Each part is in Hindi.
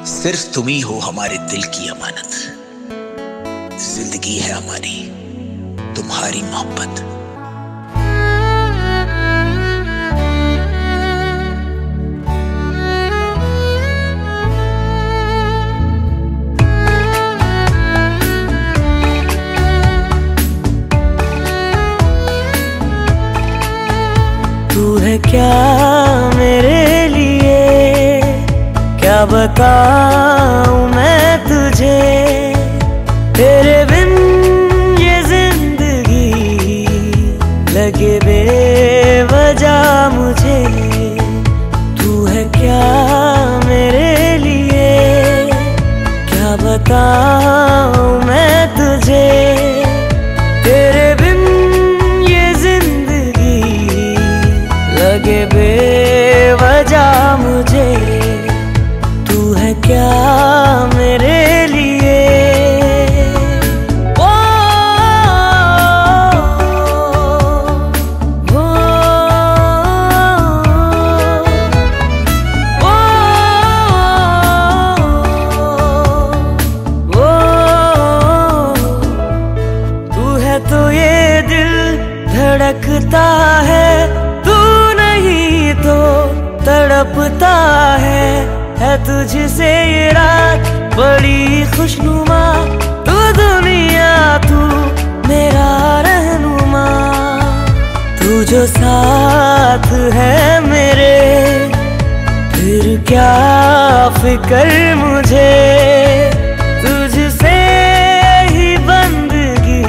सिर्फ तुम ही हो हमारे दिल की अमानत। जिंदगी है हमारी तुम्हारी मोहब्बत। तू है क्या मेरे लिए, क्या बताऊं मैं तुझे। तेरे बिन ये जिंदगी लगे बेवजह मुझे। तू है क्या मेरे लिए, क्या बताऊं मैं तुझे। तेरे बिन ये जिंदगी लगे बेवजह मुझे। तू है क्या मेरे लिए। ओ, ओ, ओ, तू है तो ये दिल धड़कता है, तू नहीं तो तड़पता है तुझसे ये रात बड़ी खुशनुमा। तू दुनिया तू मेरा रहनुमा। तू जो साथ है मेरे, फिर क्या फिक्र मुझे। तुझसे ही बंदगी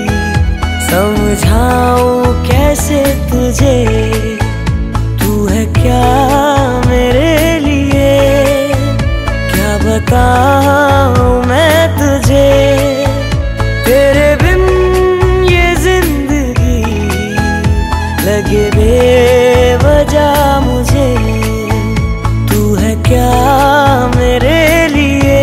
समझाऊं कैसे तुझे। तू है क्या मेरे लिए, क्या बताऊं मैं तुझे। तेरे बिन ये जिंदगी लगे बेवजह मुझे। तू है क्या मेरे लिए।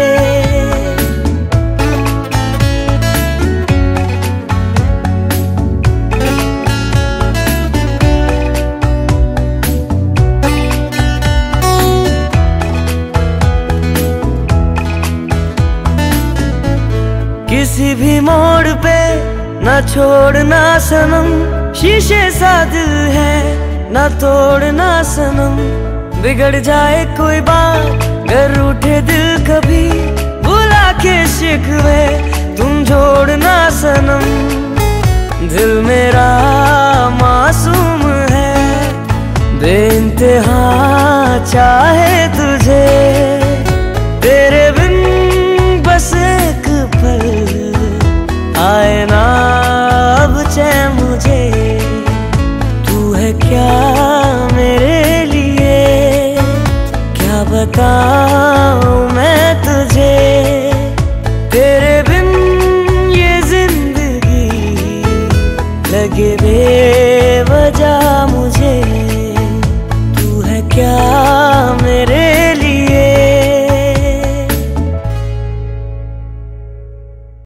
किसी भी मोड़ पे न छोड़ना सनम। शीशे सा दिल है न तोड़ना सनम। बिगड़ जाए कोई बात गर उठे दिल कभी, बुला के शिकवे तुम जोड़ना सनम। दिल मेरा मासूम है, बेइंतहा चाहे तू